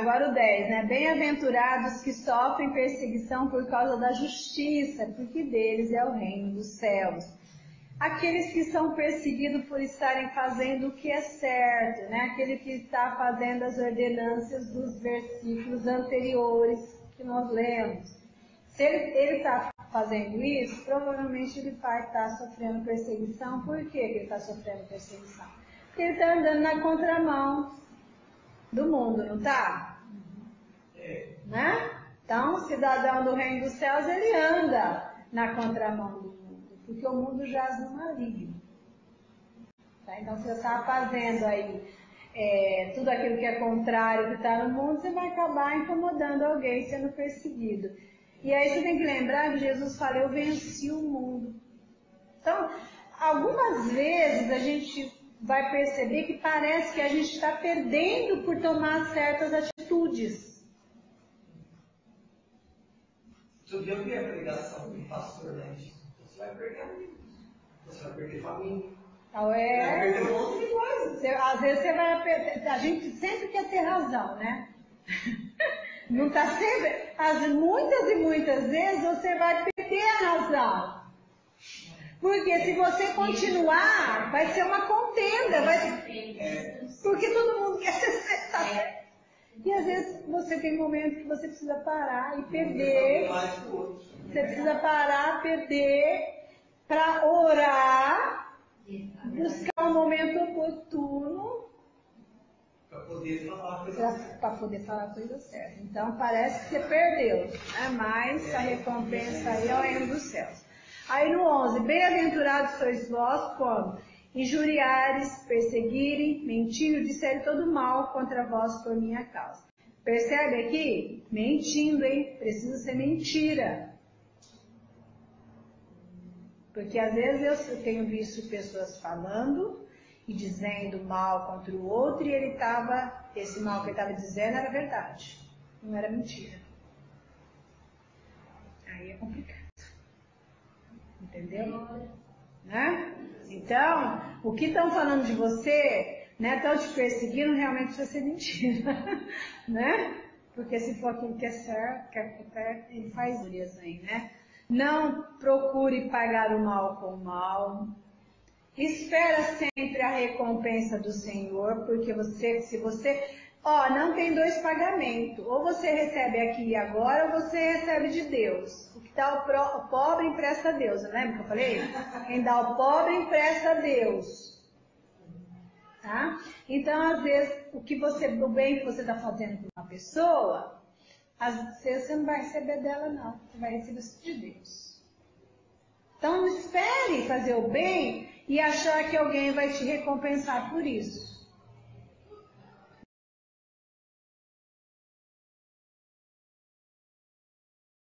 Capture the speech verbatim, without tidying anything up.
Agora o dez, né? Bem-aventurados que sofrem perseguição por causa da justiça, porque deles é o reino dos céus. Aqueles que são perseguidos por estarem fazendo o que é certo, né? Aquele que está fazendo as ordenâncias dos versículos anteriores que nós lemos. Se ele está fazendo isso, provavelmente ele vai estar tá sofrendo perseguição. Por que ele está sofrendo perseguição? Porque ele está andando na contramão do mundo, não está? É. Né? Então, o cidadão do reino dos céus, ele anda na contramão do mundo, porque o mundo jaz no maligno. Tá? Então, se você está fazendo aí é, tudo aquilo que é contrário que está no mundo, você vai acabar incomodando alguém, sendo perseguido. E aí você tem que lembrar que Jesus falou, eu venci o mundo. Então, algumas vezes a gente vai perceber que parece que a gente está perdendo por tomar certas atitudes. Outro dia eu vi a pregação do pastor, né? Você vai perder amigos, você vai perder família. Então, é... Você vai perder um monte de coisa. Você, às vezes você vai perder... A gente sempre quer ter razão, né? Não tá sempre... As, muitas e muitas vezes você vai perder a razão. Porque se você continuar, vai ser uma contenda. Vai... Porque todo mundo quer ser certo. E às vezes você tem momentos que você precisa parar e perder. Você precisa parar, perder, para orar, buscar um momento oportuno para poder falar a coisa certa. Para poder falar a coisa certa. Então parece que você perdeu, né? Mas a recompensa aí é o reino dos céus. Aí no onze, bem-aventurados sois vós quando injuriares, perseguirem, mentindo, disserem todo mal contra vós por minha causa. Percebe aqui? Mentindo, hein? Precisa ser mentira. Porque às vezes eu tenho visto pessoas falando e dizendo mal contra o outro e ele estava, esse mal que ele estava dizendo era verdade, não era mentira. Aí é complicado. Entendeu? Né? Então, o que estão falando de você, né, estão te perseguindo, realmente precisa ser mentira. Né? Porque se for aquilo que é certo, que é, ele faz isso aí, né? Não procure pagar o mal com o mal. Espera sempre a recompensa do Senhor, porque você, se você, ó, não tem dois pagamentos. Ou você recebe aqui e agora, ou você recebe de Deus. O que dá o, pro, o pobre empresta a Deus. Lembra que eu falei? Quem dá o pobre empresta a Deus. Tá? Então, às vezes, o que você, o bem que você está fazendo com uma pessoa, às vezes você não vai receber dela, não. Você vai receber isso de Deus. Então, não espere fazer o bem e achar que alguém vai te recompensar por isso.